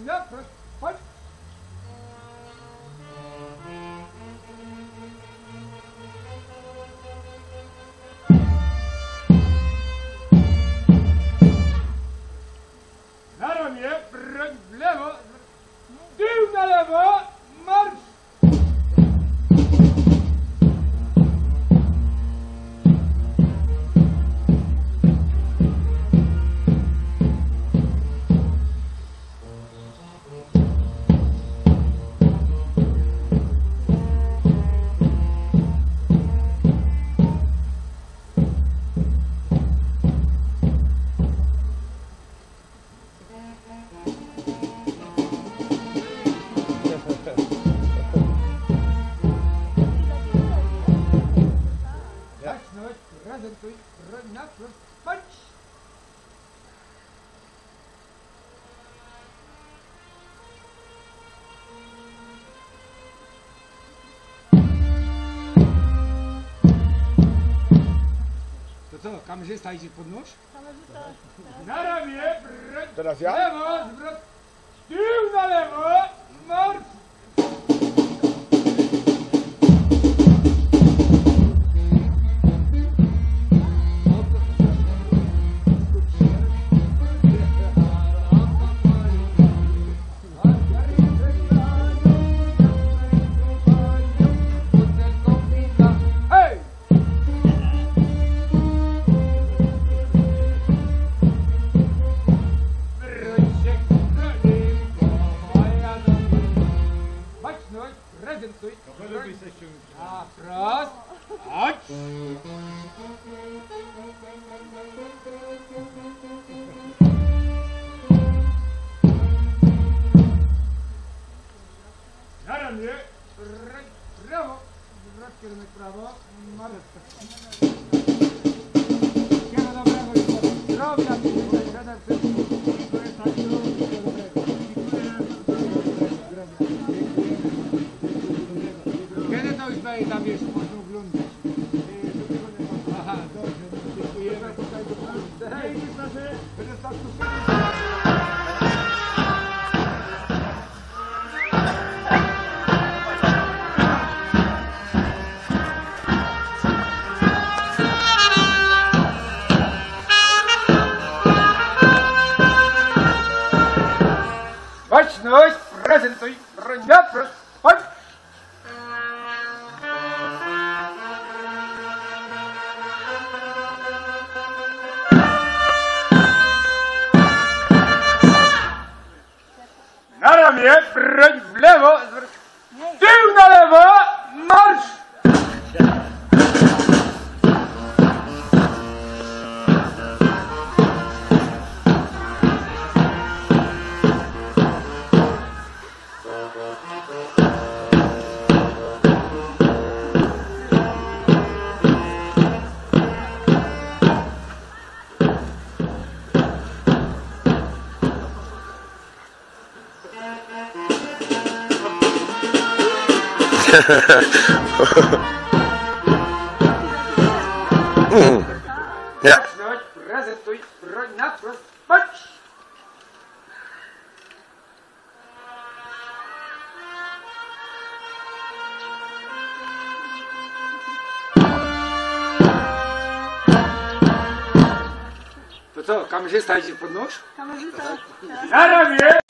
naprzód, chodź. Na ramię, broń w lewo, tył na lewo, marsz! Zacznąć, prezentuj, broń naprzód, chodź! To co, kamerzysta idzie pod nóż? Kamerzysta. Na ramię, broń Teraz w ja? lewo, zwrot, tył na lewo, marsz! Hej! Prezentuj. A prost. Chodź. Na ramię. Prawo. Zwrot kierunek prawo. Maretka. Kiero do prawo. Zdrowia. Przede wszystkim. Dziękuję tak. Kiedy to już daje tam jest, można oglądać. Aha, dobrze, no, dziękujemy. Hej, będę tak tu. Baczność, prezentuj, broń naprzód, chodź! Na ramię, broń w lewo, tył na lewo, marsz! Ja. Baczność, prezentuj, broń naprzód, chodź! To co, kamerzysta idzie pod nóż? Kamerzysta. Na ramię!